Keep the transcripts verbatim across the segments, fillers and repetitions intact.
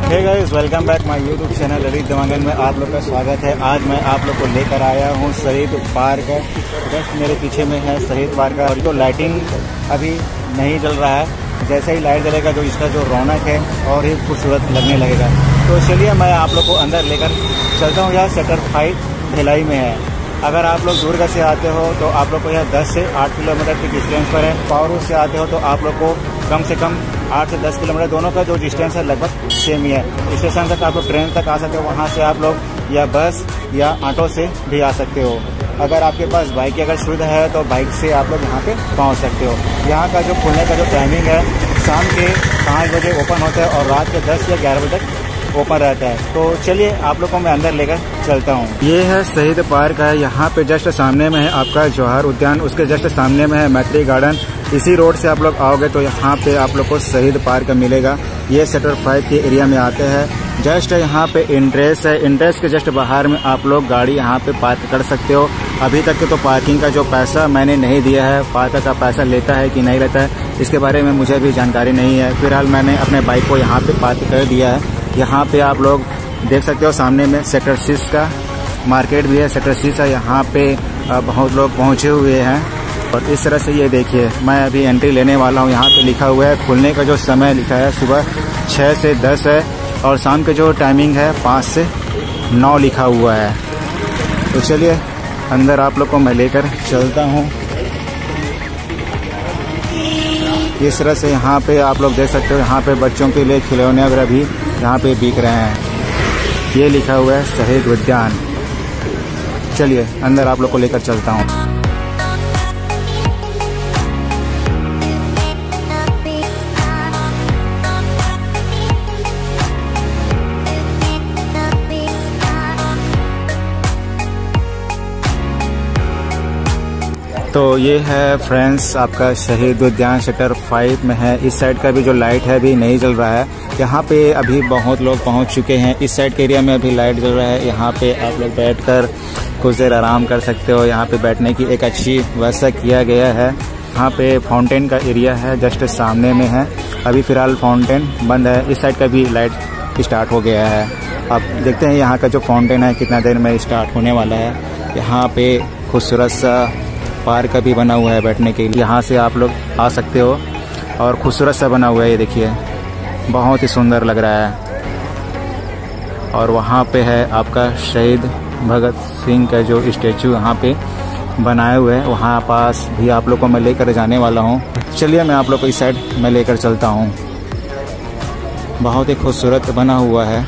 Hey guys, welcome back my YouTube channel Lalit Dewangan में आप लोग का स्वागत है। आज मैं आप लोग को लेकर आया हूँ शहीद पार्क। जस्ट मेरे पीछे में है शहीद पार्क और जो लाइटिंग अभी नहीं जल रहा है, जैसे ही लाइट जलेगा तो इसका जो रौनक है और ही खूबसूरत लगने लगेगा। तो चलिए मैं आप लोग को अंदर लेकर चलता हूँ। यह सेक्टर फाइव भिलाई में है। अगर आप लोग दुर्ग से आते हो तो आप लोग को यह दस से आठ किलोमीटर की डिस्टेंस पर है। पावरूर से आते हो तो आप लोग को कम से कम आठ से दस किलोमीटर, दोनों का जो डिस्टेंस है लगभग सेम ही है। स्टेशन तक आप लोग ट्रेन तक आ सकते हो, वहाँ से आप लोग या बस या ऑटो से भी आ सकते हो। अगर आपके पास बाइक की अगर सुविधा है तो बाइक से आप लोग यहाँ पे पहुँच सकते हो। यहाँ का जो खुलने का जो टाइमिंग है, शाम के पाँच बजे ओपन होता है और रात के दस या ग्यारह बजे तक ओपन रहता है। तो चलिए आप लोग को मैं अंदर लेकर चलता हूँ। ये है शहीद पार्क है। यहाँ पे जस्ट सामने में है आपका जवाहर उद्यान, उसके जस्ट सामने में है मैत्री गार्डन। इसी रोड से आप लोग आओगे तो यहाँ पे आप लोग को शहीद पार्क मिलेगा। ये सेक्टर फाइव के एरिया में आते हैं। जस्ट यहाँ पे इंट्रेंस है। इंट्रेंस के जस्ट बाहर में आप लोग गाड़ी यहाँ पे पार्क कर सकते हो। अभी तक तो पार्किंग का जो पैसा मैंने नहीं दिया है, पार्क का पैसा लेता है कि नहीं लेता है इसके बारे में मुझे भी जानकारी नहीं है। फिलहाल मैंने अपने बाइक को यहाँ पे पार्क कर दिया है। यहाँ पे आप लोग देख सकते हो सामने में सेक्टर सिक्स का मार्केट भी है। सेक्टर सिक्स है, यहाँ पे बहुत लोग पहुँचे हुए हैं। और इस तरह से ये देखिए, मैं अभी एंट्री लेने वाला हूँ। यहाँ पे लिखा हुआ है, खुलने का जो समय लिखा है सुबह छः से दस है और शाम के जो टाइमिंग है पाँच से नौ लिखा हुआ है। तो चलिए अंदर आप लोग को मैं लेकर चलता हूँ। इस तरह से यहाँ पे आप लोग देख सकते हो, यहाँ पे बच्चों के लिए खिलौने वगैरह भी यहाँ पे बिक रहे हैं। ये लिखा हुआ है शहीद उद्यान। चलिए अंदर आप लोग को लेकर चलता हूँ। तो ये है फ्रेंड्स आपका शहीद उद्यान सेक्टर फाइव में है। इस साइड का भी जो लाइट है अभी नहीं जल रहा है। यहाँ पे अभी बहुत लोग पहुँच चुके हैं। इस साइड के एरिया में अभी लाइट जल रहा है। यहाँ पे आप लोग बैठकर कुछ देर आराम कर सकते हो। यहाँ पे बैठने की एक अच्छी व्यवस्था किया गया है। यहाँ पे फाउंटेन का एरिया है, जस्ट सामने में है। अभी फिलहाल फाउंटेन बंद है। इस साइड का भी लाइट स्टार्ट हो गया है। आप देखते हैं यहाँ का जो फाउंटेन है कितना देर में स्टार्ट होने वाला है। यहाँ पे खूबसूरत सा पार्क भी बना हुआ है बैठने के लिए। यहाँ से आप लोग आ सकते हो और खूबसूरत सा बना हुआ है। ये देखिए, बहुत ही सुंदर लग रहा है। और वहाँ पे है आपका शहीद भगत सिंह का जो स्टैचू यहाँ पे बनाए हुए है। वहाँ पास भी आप लोग को मैं लेकर जाने वाला हूँ। चलिए मैं आप लोग को इस साइड में लेकर चलता हूँ। बहुत ही खूबसूरत बना हुआ है।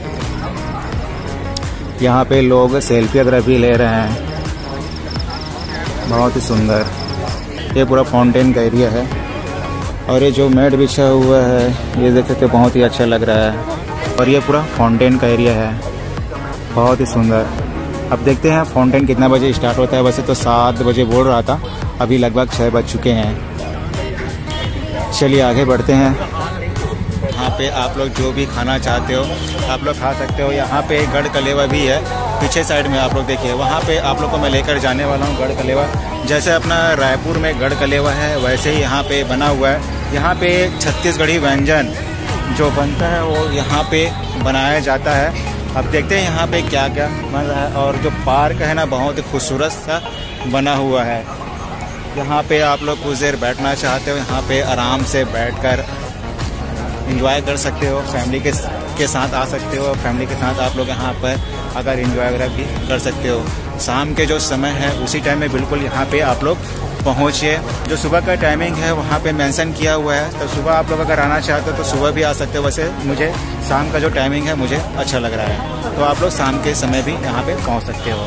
यहाँ पे लोग सेल्फी वगैरह भी ले रहे हैं। बहुत ही सुंदर ये पूरा फाउंटेन का एरिया है। और ये जो मैट बिछा हुआ है ये देख सकते बहुत ही अच्छा लग रहा है। और ये पूरा फाउंटेन का एरिया है, बहुत ही सुंदर। अब देखते हैं फाउंटेन कितना बजे स्टार्ट होता है। वैसे तो सात बजे बोल रहा था, अभी लगभग छः बज चुके हैं। चलिए आगे बढ़ते हैं। यहाँ पे आप लोग जो भी खाना चाहते हो आप लोग खा सकते हो। यहाँ पे गढ़ कलेवा भी है पीछे साइड में। आप लोग देखिए, वहाँ पे आप लोग को मैं लेकर जाने वाला हूँ। गढ़ कलेवा जैसे अपना रायपुर में गढ़ कलेवा है वैसे ही यहाँ पे बना हुआ है। यहाँ पे छत्तीसगढ़ी व्यंजन जो बनता है वो यहाँ पे बनाया जाता है। अब देखते हैं यहाँ पे क्या क्या बन रहा है। और जो पार्क है ना, बहुत ही खूबसूरत सा बना हुआ है। यहाँ पे आप लोग कुछ देर बैठना चाहते हो, यहाँ पे आराम से बैठकर एंजॉय कर सकते हो। फैमिली के के साथ आ सकते हो। फैमिली के साथ आप लोग यहाँ पर अगर एंजॉय वगैरह भी कर सकते हो। शाम के जो समय है उसी टाइम में बिल्कुल यहाँ पे आप लोग पहुँचिए। जो सुबह का टाइमिंग है वहाँ पे मेंशन किया हुआ है, तो सुबह आप लोग अगर आना चाहते हो तो सुबह भी आ सकते हो। वैसे मुझे शाम का जो टाइमिंग है मुझे अच्छा लग रहा है, तो आप लोग शाम के समय भी यहाँ पे पहुँच सकते हो।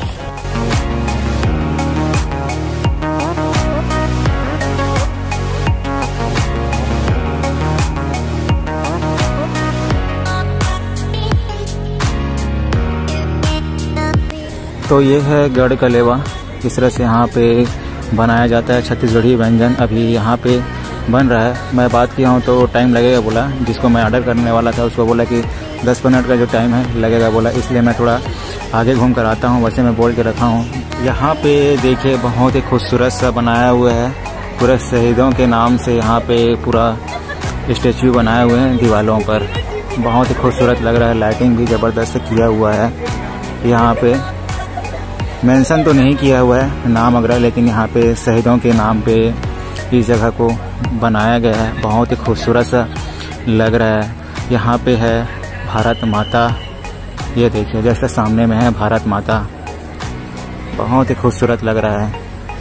तो ये है गढ़ कलेवा। इस तरह से यहाँ पे बनाया जाता है छत्तीसगढ़ी व्यंजन। अभी यहाँ पे बन रहा है। मैं बात किया हूँ तो टाइम लगेगा बोला। जिसको मैं ऑर्डर करने वाला था उसको बोला कि दस मिनट का जो टाइम है लगेगा बोला, इसलिए मैं थोड़ा आगे घूम कर आता हूँ। वैसे मैं बोल के रखा हूँ। यहाँ पे देखिए बहुत ही खूबसूरत सा बनाया हुआ है। पूरे शहीदों के नाम से यहाँ पे पूरा स्टैचू बनाए हुए हैं दीवारों पर। बहुत ही खूबसूरत लग रहा है। लाइटिंग भी ज़बरदस्त किया हुआ है। यहाँ पे मेंशन तो नहीं किया हुआ है नाम वगैरह, लेकिन यहाँ पे शहीदों के नाम पे इस जगह को बनाया गया है। बहुत ही खूबसूरत सा लग रहा है। यहाँ पे है भारत माता, ये देखिए जैसे सामने में है भारत माता, बहुत ही खूबसूरत लग रहा है।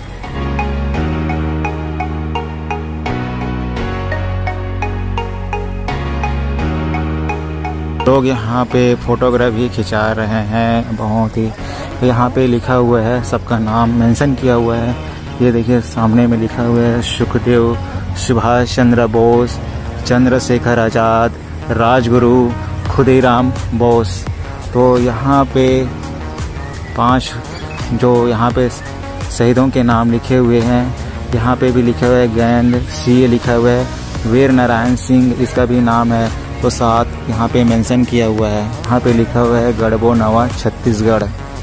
लोग यहाँ पे फोटोग्राफ भी खिंचा रहे हैं। बहुत ही यहाँ पे लिखा हुआ है, सबका नाम मेंशन किया हुआ है। ये देखिए सामने में लिखा हुआ है सुखदेव, सुभाष चंद्र बोस, चंद्रशेखर आज़ाद, राजगुरु, खुदीराम बोस। तो यहाँ पे पांच जो यहाँ पे शहीदों के नाम लिखे हुए हैं। यहाँ पे भी लिखा हुआ है गैंग सी लिखा हुआ है, वीर नारायण सिंह इसका भी नाम है। तो साथ यहाँ पे मेंशन किया हुआ है। यहाँ पे लिखा हुआ है गढ़बो नवा छत्तीसगढ़।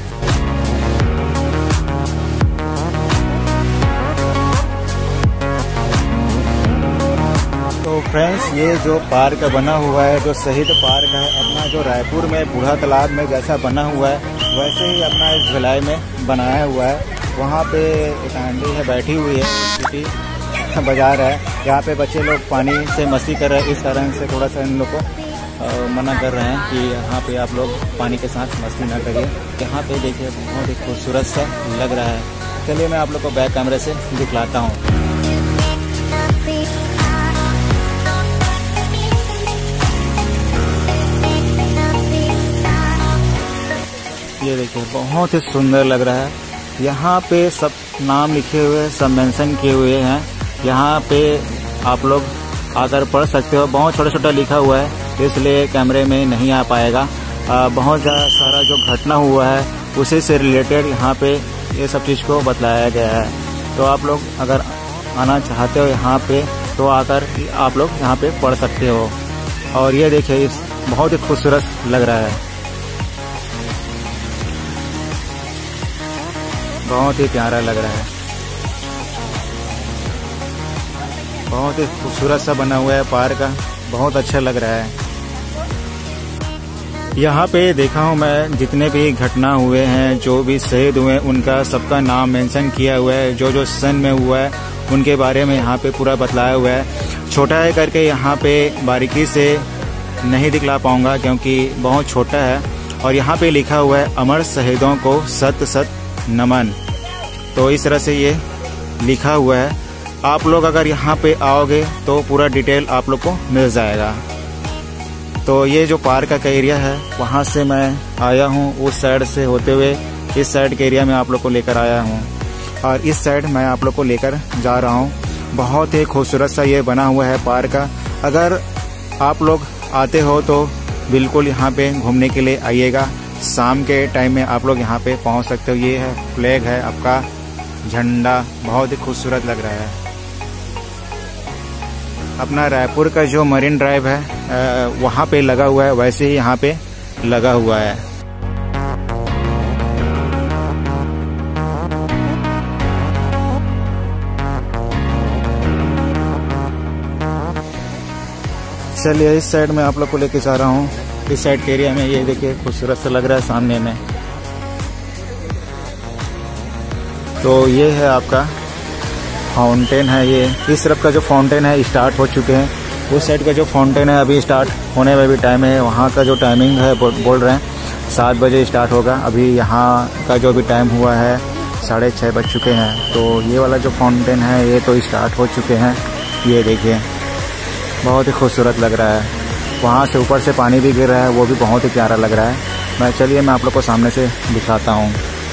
तो फ्रेंड्स, ये जो पार्क बना हुआ है, जो शहीद पार्क है अपना, जो रायपुर में बूढ़ा तालाब में जैसा बना हुआ है वैसे ही अपना इस भिलाई में बनाया हुआ है। वहाँ पे एक आंटी है बैठी हुई है, सिटी बाजार है। यहाँ पे बच्चे लोग पानी से मस्ती कर रहे हैं, इस कारण से थोड़ा सा इन लोग को मना कर रहे हैं कि यहाँ पे आप लोग पानी के साथ मस्ती ना करिए। यहाँ पे देखिए बहुत ही खूबसूरत सा लग रहा है। चलिए मैं आप लोग को बैक कैमरे से दिखलाता हूँ। ये देखिए बहुत ही सुंदर लग रहा है। यहाँ पे सब नाम लिखे हुए, सब मेंशन किए हुए हैं। यहाँ पे आप लोग आकर पढ़ सकते हो। बहुत छोटा छोटा लिखा हुआ है, इसलिए कैमरे में नहीं आ पाएगा। आ, बहुत सारा जो घटना हुआ है उसी से रिलेटेड यहाँ पे ये सब चीज़ को बतलाया गया है। तो आप लोग अगर आना चाहते हो यहाँ पे तो आकर आप लोग यहाँ पे पढ़ सकते हो। और ये देखिए इस बहुत ही खूबसूरत लग रहा है, बहुत ही प्यारा लग रहा है। बहुत ही खूबसूरत सा बना हुआ है पार्क का, बहुत अच्छा लग रहा है। यहाँ पे देखा हूँ मैं जितने भी घटना हुए हैं, जो भी शहीद हुए उनका सबका नाम मेंशन किया हुआ है। जो जो सन में हुआ है उनके बारे में यहाँ पे पूरा बतलाया हुआ है। छोटा है करके यहाँ पे बारीकी से नहीं दिखला पाऊंगा क्योंकि बहुत छोटा है। और यहाँ पे लिखा हुआ है अमर शहीदों को सत सत नमन। तो इस तरह से ये लिखा हुआ है। आप लोग अगर यहाँ पे आओगे तो पूरा डिटेल आप लोग को मिल जाएगा। तो ये जो पार्क का एरिया है वहाँ से मैं आया हूँ, उस साइड से होते हुए इस साइड के एरिया में आप लोग को लेकर आया हूँ और इस साइड मैं आप लोग को लेकर जा रहा हूँ। बहुत ही खूबसूरत सा ये बना हुआ है पार्क का। अगर आप लोग आते हो तो बिल्कुल यहाँ पे घूमने के लिए आइएगा। शाम के टाइम में आप लोग यहाँ पे पहुँच सकते हो। ये है फ्लैग है आपका झंडा, बहुत ही खूबसूरत लग रहा है। अपना रायपुर का जो मरीन ड्राइव है वहाँ पे लगा हुआ है, वैसे ही यहाँ पे लगा हुआ है। चलिए इस साइड में आप लोग को लेके जा रहा हूँ। इस साइड के एरिया में ये देखिए खूबसूरत सा लग रहा है सामने में। तो ये है आपका फाउंटेन है। ये इस तरफ का जो फाउंटेन है स्टार्ट हो चुके हैं। उस साइड का जो फाउंटेन है अभी स्टार्ट होने में भी टाइम है। वहाँ का जो टाइमिंग है बोल रहे हैं सात बजे स्टार्ट होगा। अभी यहाँ का जो भी टाइम हुआ है साढ़े छः बज चुके हैं। तो ये वाला जो फाउंटेन है ये तो स्टार्ट हो चुके हैं। ये देखिए बहुत ही खूबसूरत लग रहा है। वहाँ से ऊपर से पानी भी गिर रहा है, वो भी बहुत ही प्यारा लग रहा है। मैं चलिए मैं आप लोग को सामने से दिखाता हूँ।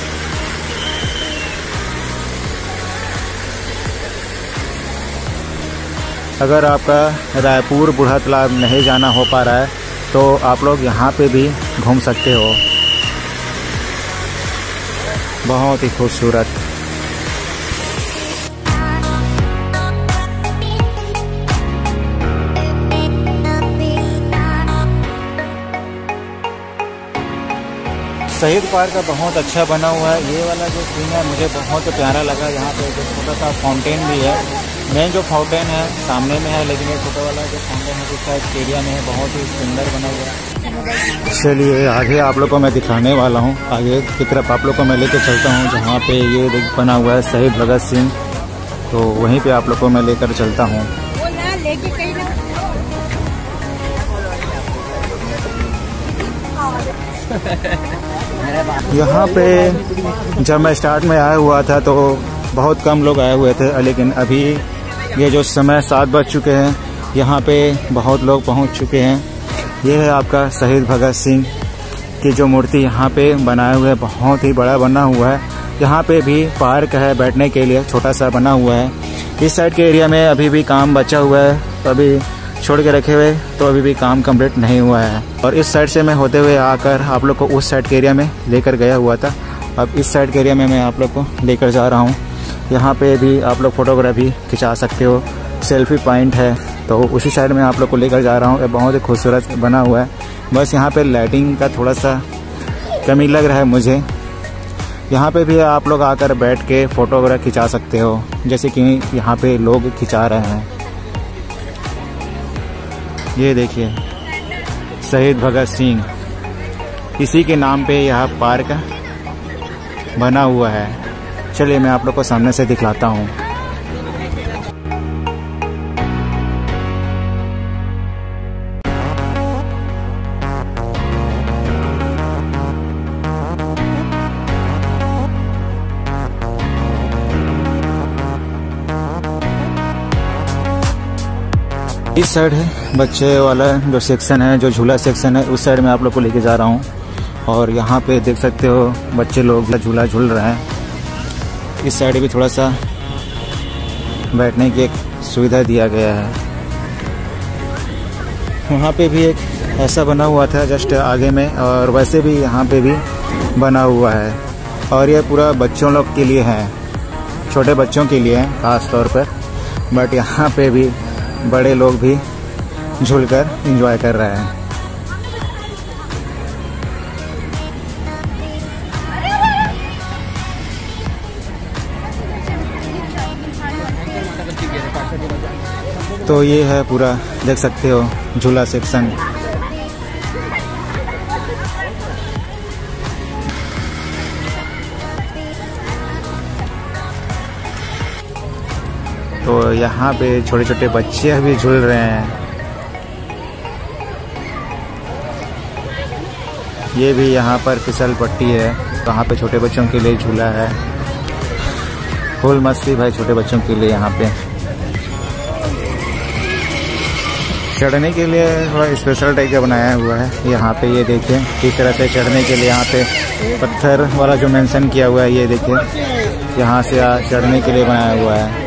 अगर आपका रायपुर बूढ़ा तालाब नहीं जाना हो पा रहा है तो आप लोग यहाँ पे भी घूम सकते हो। बहुत ही खूबसूरत। शहीद पार्क का बहुत अच्छा बना हुआ है। ये वाला जो सीन है मुझे बहुत प्यारा लगा। यहाँ पे जो छोटा सा फाउंटेन भी है मेन जो फाउंटेन है सामने में है, लेकिन ये छोटा वाला जो फाउंटेन है उस साइड एरिया में है, बहुत ही सुंदर बना हुआ है। चलिए आगे आप लोग को मैं दिखाने वाला हूँ, आगे की तरफ आप लोग को मैं लेके चलता हूँ जहाँ पे ये बना हुआ है शहीद भगत सिंह, तो वहीं पे आप लोग को मैं लेकर चलता हूँ। यहाँ पे जब मैं स्टार्ट में आया हुआ था तो बहुत कम लोग आए हुए थे, लेकिन अभी ये जो समय सात बज चुके हैं, यहाँ पे बहुत लोग पहुँच चुके हैं। ये है आपका शहीद भगत सिंह की जो मूर्ति यहाँ पे बनाए हुए है, बहुत ही बड़ा बना हुआ है। यहाँ पे भी पार्क है बैठने के लिए, छोटा सा बना हुआ है। इस साइड के एरिया में अभी भी काम बचा हुआ है, तो अभी छोड़ के रखे हुए, तो अभी भी काम कंप्लीट नहीं हुआ है। और इस साइड से मैं होते हुए आकर आप लोग को उस साइड के एरिया में लेकर गया हुआ था, अब इस साइड के एरिया में मैं आप लोग को लेकर जा रहा हूँ। यहाँ पे भी आप लोग फोटोग्राफी खिंचा सकते हो, सेल्फी पॉइंट है, तो उसी साइड में आप लोग को लेकर जा रहा हूँ। ये बहुत ही खूबसूरत बना हुआ है, बस यहाँ पे लाइटिंग का थोड़ा सा कमी लग रहा है मुझे। यहाँ पे भी आप लोग आकर बैठ के फोटोग्राफ खिंचा सकते हो, जैसे कि यहाँ पे लोग खिंचा रहे हैं। ये देखिए शहीद भगत सिंह, इसी के नाम पे यह पार्क बना हुआ है। चलिए मैं आप लोग को सामने से दिखलाता हूँ। इस साइड है बच्चे वाला जो सेक्शन है, जो झूला सेक्शन है, उस साइड में आप लोग को लेके जा रहा हूँ। और यहाँ पे देख सकते हो बच्चे लोग झूला झूल रहे हैं। इस साइड भी थोड़ा सा बैठने की एक सुविधा दिया गया है। वहाँ पे भी एक ऐसा बना हुआ था जस्ट आगे में, और वैसे भी यहाँ पे भी बना हुआ है। और ये पूरा बच्चों लोग के लिए है, छोटे बच्चों के लिए है खास तौर पर, बट यहाँ पे भी बड़े लोग भी झूलकर एंजॉय कर रहे हैं। तो ये है पूरा, देख सकते हो झूला सेक्शन। तो यहाँ पे छोटे छोटे बच्चे भी झूल रहे हैं। ये भी यहाँ पर फिसल पट्टी है, वहाँ पे छोटे बच्चों के लिए झूला है। फुल मस्ती भाई छोटे बच्चों के लिए। यहाँ पे चढ़ने के लिए थोड़ा स्पेशल टाइप का बनाया हुआ है। यहाँ पे ये देखिए किस तरह से चढ़ने के लिए यहाँ पे पत्थर वाला जो मेंशन किया हुआ है, ये देखिए यहाँ से चढ़ने के लिए बनाया हुआ है।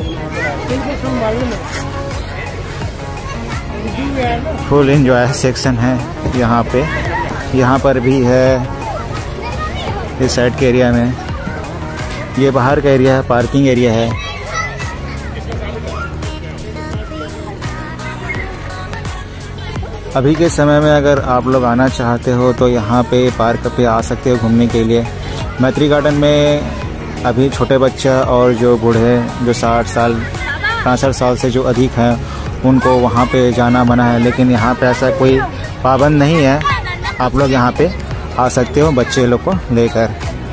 फुल एंजॉय सेक्शन है यहाँ पे। यहाँ पर भी है इस साइड के एरिया में। ये बाहर का एरिया है, पार्किंग एरिया है। अभी के समय में अगर आप लोग आना चाहते हो तो यहाँ पे पार्क पे आ सकते हो घूमने के लिए। मैत्री गार्डन में अभी छोटे बच्चा और जो बूढ़े जो साठ साल पैंसठ साल से जो अधिक हैं उनको वहाँ पे जाना मना है, लेकिन यहाँ पे ऐसा कोई पाबंद नहीं है। आप लोग यहाँ पे आ सकते हो बच्चे लोग को लेकर।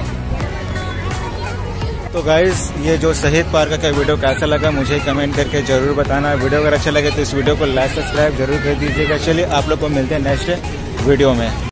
तो गाइस ये जो शहीद पार्क का वीडियो कैसा लगा मुझे कमेंट करके जरूर बताना। वीडियो अगर अच्छा लगे तो इस वीडियो को लाइक सब्सक्राइब जरूर कर दीजिएगा। चलिए आप लोग को मिलते हैं नेक्स्ट वीडियो में।